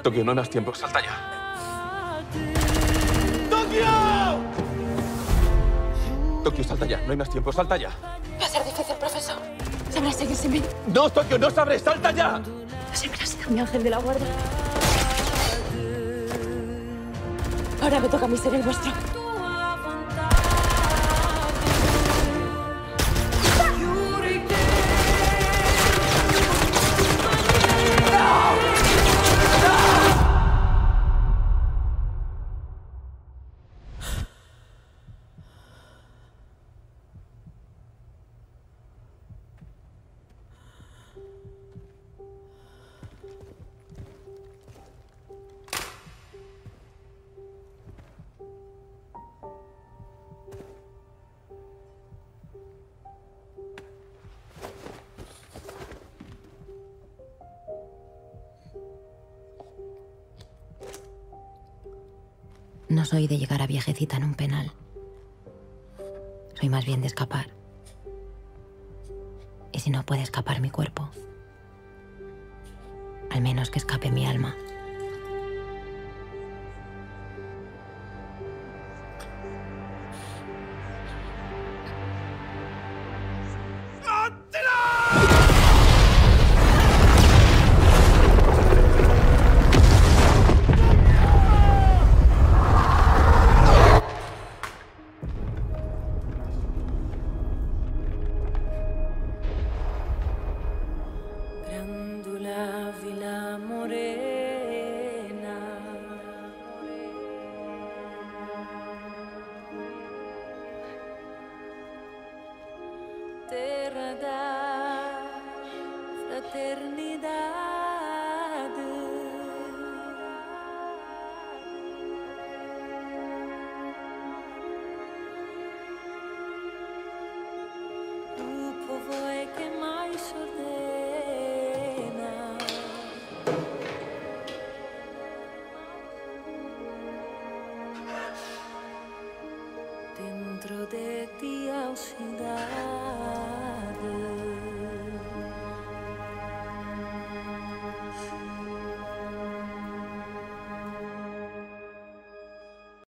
Tokio, no hay más tiempo. Salta ya. ¡Tokio! Tokio, salta ya. No hay más tiempo. Salta ya. Va a ser difícil, profesor. ¿Sabrás seguir sin mí? ¡No, Tokio! ¡No sabré! ¡Salta ya! Siempre has sido mi ángel de la guarda. Ahora me toca a mí ser el vuestro. No soy de llegar a viejecita en un penal. Soy más bien de escapar. Y si no puede escapar mi cuerpo, al menos que escape mi alma. Grándula Vila Morena, terra da fraternidade. Do povo é que mais ordena. Dentro de ti a ciudad.